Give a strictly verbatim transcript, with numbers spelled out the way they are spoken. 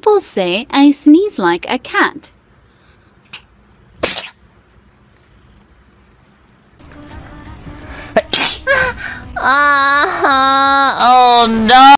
People say I sneeze like a cat. Uh-huh. Oh no!